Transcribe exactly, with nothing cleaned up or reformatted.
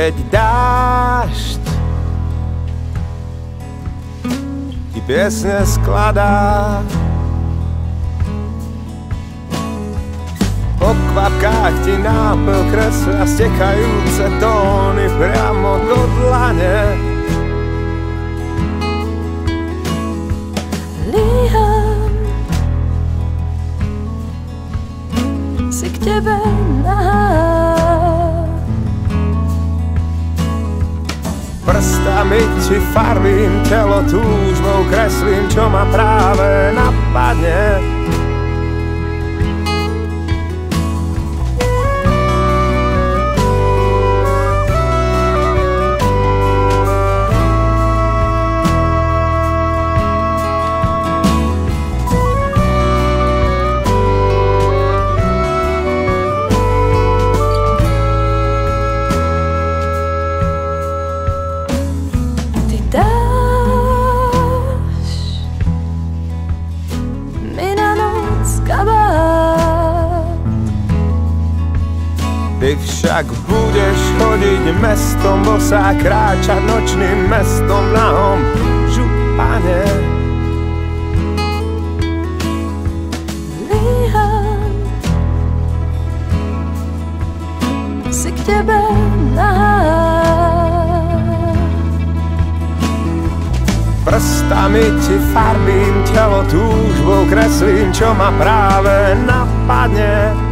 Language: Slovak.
keď dážď ti piesne skladá. Po kvapkách ti nápil kreslia stekajúce tóny priamo do dlane. Líham si k tebe nahá, prstami ti farbím telo, túžbou kreslím, čo ma práve napadne. Ty však budeš chodiť mestom bosá, kráčať nočným mestom v nahom župane. Líham si k tebe nahá, prstami ti farbím telo, túžbou kreslím, čo ma práve napadne.